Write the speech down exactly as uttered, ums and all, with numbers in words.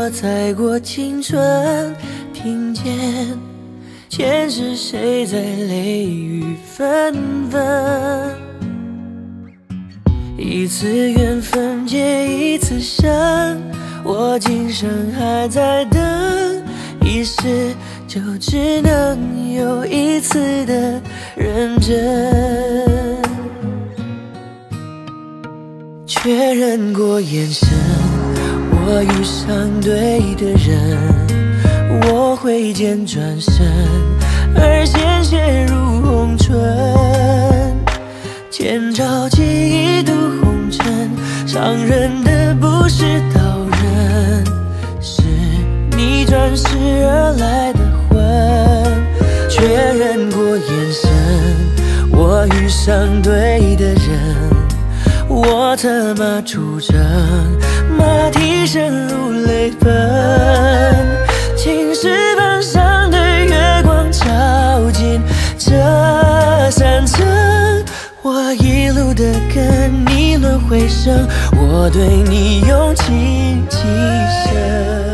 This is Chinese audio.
我踩过青春，听见前世谁在泪雨纷纷。一次缘分结一次伤，我今生还在等，一世就只能有一次的认真。确认过眼神，我遇上对的人，我挥剑转身，而鲜血如红唇。千朝记忆渡红尘，伤人的不是刀刃，是你转世而来的魂。确认过眼神，我遇上对的人，我策马出征，马蹄声如泪奔。青石板上的月光照进这山城，我一路的跟你轮回声，我对你用情极深。